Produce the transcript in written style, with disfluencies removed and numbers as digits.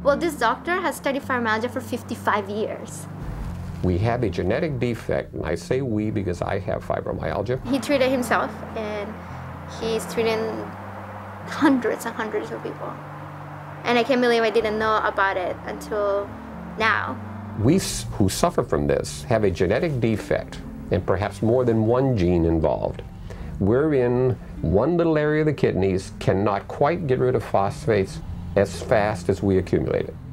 Well, this doctor has studied fibromyalgia for 55 years. We have a genetic defect, and I say we because I have fibromyalgia. He treated himself, and he's treating hundreds and hundreds of people. And I can't believe I didn't know about it until now. We who suffer from this have a genetic defect, and perhaps more than one gene involved. We're in one little area of the kidneys, cannot quite get rid of phosphates as fast as we accumulate it.